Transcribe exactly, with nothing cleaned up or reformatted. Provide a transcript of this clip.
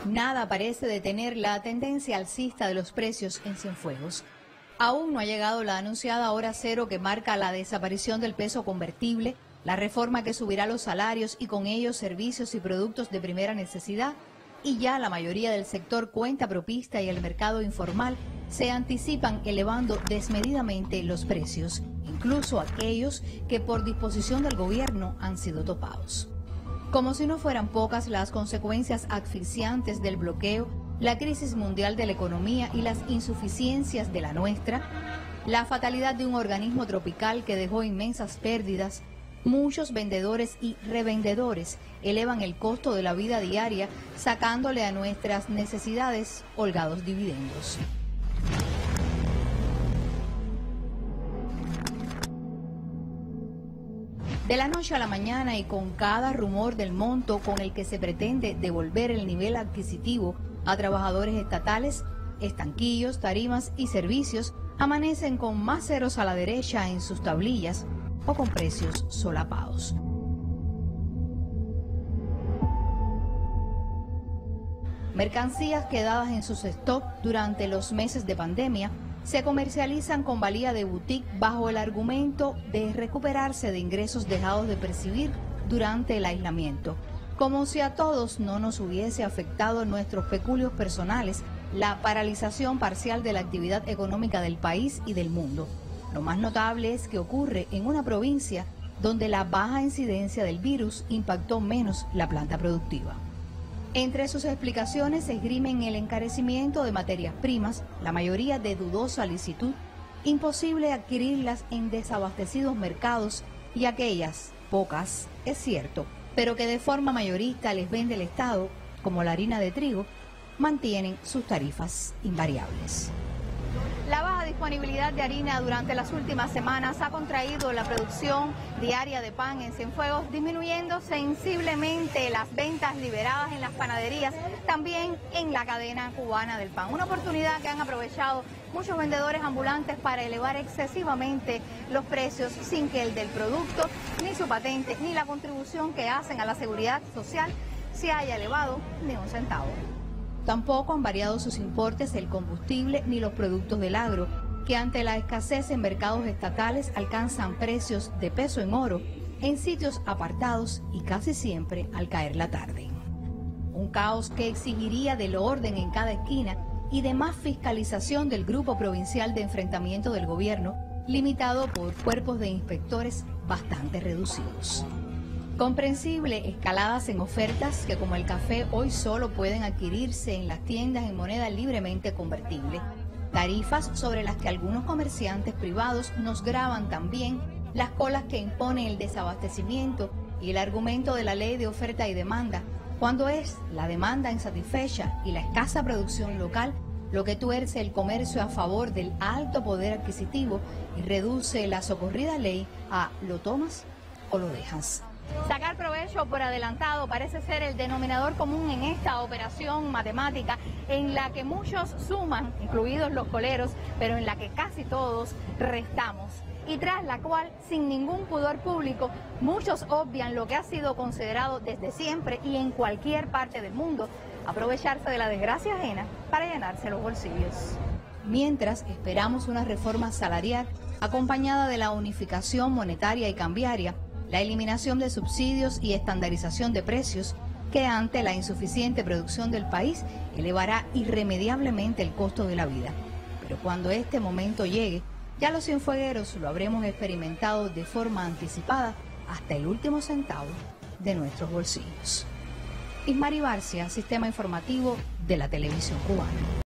Nada parece detener la tendencia alcista de los precios en Cienfuegos. Aún no ha llegado la anunciada hora cero que marca la desaparición del peso convertible, la reforma que subirá los salarios y con ellos servicios y productos de primera necesidad, y ya la mayoría del sector cuenta propista y el mercado informal se anticipan elevando desmedidamente los precios, incluso aquellos que por disposición del gobierno han sido topados. Como si no fueran pocas las consecuencias asfixiantes del bloqueo, la crisis mundial de la economía y las insuficiencias de la nuestra, la fatalidad de un organismo tropical que dejó inmensas pérdidas, muchos vendedores y revendedores elevan el costo de la vida diaria, sacándole a nuestras necesidades holgados dividendos. De la noche a la mañana y con cada rumor del monto con el que se pretende devolver el nivel adquisitivo a trabajadores estatales, estanquillos, tarimas y servicios amanecen con más ceros a la derecha en sus tablillas o con precios solapados. Mercancías quedadas en sus stock durante los meses de pandemia se comercializan con valía de boutique bajo el argumento de recuperarse de ingresos dejados de percibir durante el aislamiento, como si a todos no nos hubiese afectado nuestros peculios personales la paralización parcial de la actividad económica del país y del mundo. Lo más notable es que ocurre en una provincia donde la baja incidencia del virus impactó menos la planta productiva. Entre sus explicaciones se esgrimen el encarecimiento de materias primas, la mayoría de dudosa licitud, imposible adquirirlas en desabastecidos mercados y aquellas, pocas, es cierto, pero que de forma mayorista les vende el Estado, como la harina de trigo, mantienen sus tarifas invariables. La baja disponibilidad de harina durante las últimas semanas ha contraído la producción diaria de pan en Cienfuegos, disminuyendo sensiblemente las ventas liberadas en las panaderías, también en la cadena cubana del pan. Una oportunidad que han aprovechado muchos vendedores ambulantes para elevar excesivamente los precios sin que el del producto, ni su patente, ni la contribución que hacen a la seguridad social se haya elevado ni un centavo. Tampoco han variado sus importes el combustible ni los productos del agro, que ante la escasez en mercados estatales alcanzan precios de peso en oro en sitios apartados y casi siempre al caer la tarde. Un caos que exigiría del orden en cada esquina y de más fiscalización del Grupo Provincial de Enfrentamiento del Gobierno, limitado por cuerpos de inspectores bastante reducidos. Comprensible escaladas en ofertas que, como el café, hoy solo pueden adquirirse en las tiendas en moneda libremente convertible. Tarifas sobre las que algunos comerciantes privados nos graban también las colas que impone el desabastecimiento y el argumento de la ley de oferta y demanda, cuando es la demanda insatisfecha y la escasa producción local lo que tuerce el comercio a favor del alto poder adquisitivo y reduce la socorrida ley a lo tomas o lo dejas. Sacar provecho por adelantado parece ser el denominador común en esta operación matemática en la que muchos suman, incluidos los coleros, pero en la que casi todos restamos. Y tras la cual, sin ningún pudor público, muchos obvian lo que ha sido considerado desde siempre y en cualquier parte del mundo, aprovecharse de la desgracia ajena para llenarse los bolsillos. Mientras esperamos una reforma salarial acompañada de la unificación monetaria y cambiaria, la eliminación de subsidios y estandarización de precios que ante la insuficiente producción del país elevará irremediablemente el costo de la vida. Pero cuando este momento llegue, ya los cienfuegueros lo habremos experimentado de forma anticipada hasta el último centavo de nuestros bolsillos. Ismari Barcia, Sistema Informativo de la Televisión Cubana.